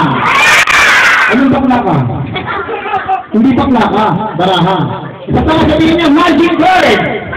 Anong bakla ka? Hindi bakla ka, baraha. Isa pa sabihin niya, magic word!